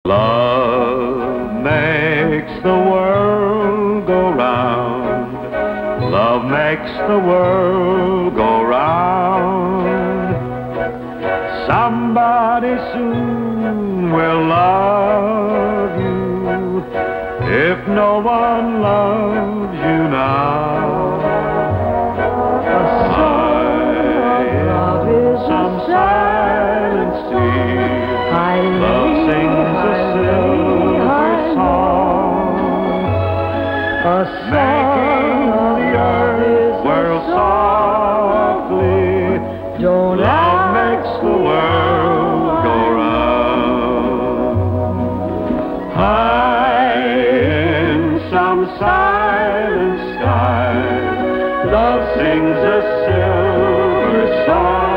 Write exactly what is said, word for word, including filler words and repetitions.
Love makes the world go round. Love makes the world go round. Somebody soon will love you if no one loves you now. Some silent sea, love sings a silver song, making the earth whirl softly. Love makes the world go round. High in some silent sky, love sings a silver song.